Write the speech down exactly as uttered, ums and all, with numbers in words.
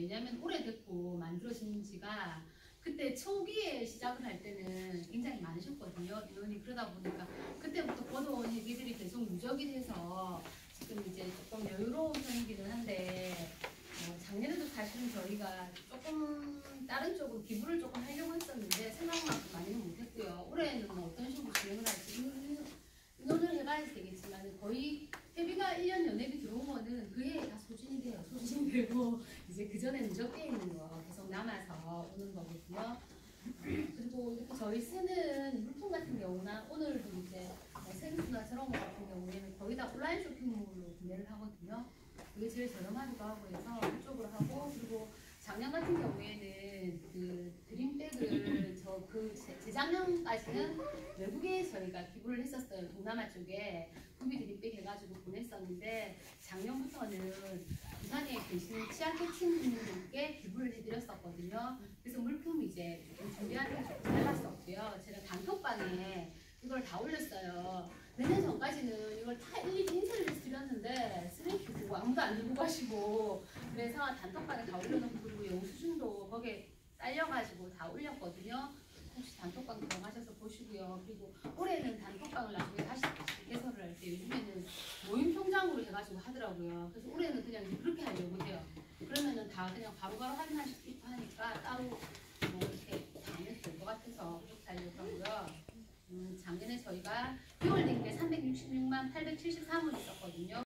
왜냐하면 오래됐고 만들어진 지가 그때 초기에 시작을 할 때는 굉장히 많으셨거든요. 인원이. 그러다 보니까 그때부터 보던 회비들이 계속 누적이 돼서 지금 이제 조금 여유로운 편이기는 한데 어, 작년에도 사실은 저희가 조금 다른 쪽으로 기부를 조금 하려고 했었는데 생각만큼 많이는 못했고요. 올해는 어떤 식으로 진행을 할지 의논을 해봐야 되겠지만 거의 회비가 일 년 연회비 들어온 거는 그 해에 다 소진이 돼요. 소진이 되고 이제 그 전에 누적되어 있는 거 계속 남아서 오는 거거든요. 그리고 이렇게 저희 쓰는 물품 같은 경우나 오늘도 이제 뭐 생수나 저런 거 같은 경우에는 거의 다 온라인 쇼핑몰로 구매를 하거든요. 그게 제일 저렴하기도 하고 해서 그쪽으로 하고, 그리고 작년 같은 경우에는 그 드림백을 저 그 재작년까지는 외국에 저희가 기부를 했었어요. 동남아 쪽에 구비 드림백 해가지고 보냈었는데 작년부터는 부산에 계시는 치아캐치님께 기부를 해드렸었거든요. 그래서 물품이 이제 좀 준비하는 게 조금 달랐었고요. 제가 단톡방에 이걸 다 올렸어요. 몇 년 전까지는 이걸 다 일일이 인쇄를 해서 드렸는데 쓰레기 보고 아무도 안 들고 가시고, 그래서 단톡방에 다 올려놓고, 그리고 영수증도 거기에 딸려가지고 다 올렸거든요. 혹시 단톡방 들어가셔서 보시고요. 그리고 올해는 단톡방을 나중에 다시 다시 개설을 할 때 요즘에는 모임 통장으로 해가지고 하더라고요. 그래서 올해는 그냥 그렇게 하려고 해요. 그러면은 다 그냥 바로바로 확인할 수 있고 하니까 따로 뭐 이렇게 다 안 해도 될 것 같아서 그렇게 하려고 하고요. 음, 작년에 저희가 유월 된 게 삼백육십육만 팔백칠십삼 원 있었거든요.